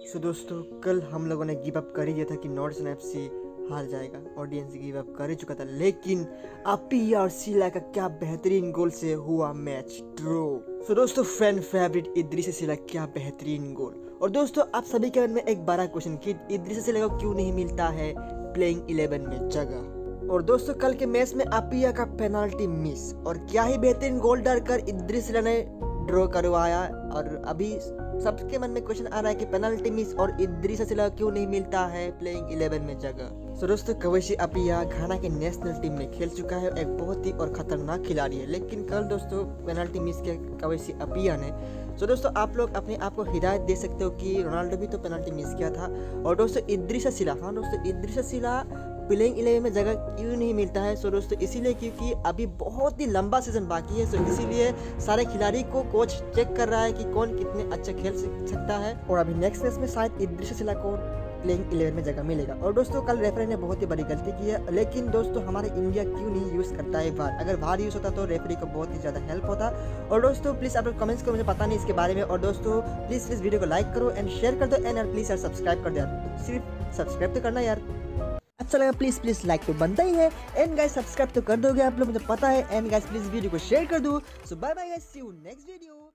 सो दोस्तों कल हम लोगों ने गिव अप कर ही दिया था कि नॉर्थ ईस्ट एफसी हार जाएगा। ऑडियंस गिव अप कर ही चुका था, लेकिन अपी और सिला का क्या बेहतरीन गोल से हुआ मैच ड्रॉ। सो दोस्तों फैन फेवरेट इद्रिस सिला क्या बेहतरीन गोल। और दोस्तों आप सभी के मन में एक बड़ा क्वेश्चन कि इद्रिस सिला को क्यों नहीं मिलता है प्लेइंग 11 में जगह। और दोस्तों कल के मैच में अपिया का पेनाल्टी मिस और क्या ही बेहतरीन गोल डालकर इद्रिस सिला ने ड्रॉ करवाया। और अभी सबके मन में क्वेश्चन आ रहा है कि पेनल्टी मिस और इद्रिस सिला क्यों नहीं मिलता है प्लेइंग 11 में जगह। सो दोस्तों कवैसी अपिया घाना के नेशनल टीम में खेल चुका है, एक बहुत ही और खतरनाक खिलाड़ी है, लेकिन कल दोस्तों पेनल्टी मिस किया कवैसी अपिया ने। सो दोस्तों आप लोग अपने आप को हिदायत दे सकते हो कि रोनाल्डो भी तो पेनल्टी मिस किया था। और दोस्तों इद्रिस सिला, हाँ दोस्तों इद्रिस सिला प्लेइंग 11 में जगह क्यों नहीं मिलता है। सो दोस्तों इसीलिए क्योंकि अभी बहुत ही लंबा सीजन बाकी है। सो इसीलिए सारे खिलाड़ी को कोच चेक कर रहा है कि कौन कितने अच्छे खेल सकता है। और अभी नेक्स्ट मैच में शायद इद्रिस सिला को प्लेइंग 11 में जगह मिलेगा। और दोस्तों कल रेफरी ने बहुत ही बड़ी गलती की है, लेकिन दोस्तों हमारे इंडिया क्यों नहीं यूज़ करता है VAR। अगर VAR यूज़ होता तो रेफरी को बहुत ही ज़्यादा हेल्प होता। और दोस्तों प्लीज़ आप लोग कमेंट्स करो, मुझे पता नहीं इसके बारे में। और दोस्तों प्लीज़ वीडियो को लाइक करो एंड शेयर कर दो एंड यार प्लीज़ यार सब्सक्राइब कर दो यार, सिर्फ सब्सक्राइब तो करना यार। अच्छा लगा प्लीज लाइक तो बनता ही है एंड गाइस सब्सक्राइब तो कर दोगे आप लोग, मुझे पता है। एंड गाइस प्लीज वीडियो को शेयर कर दो। So bye bye guys, see you next video.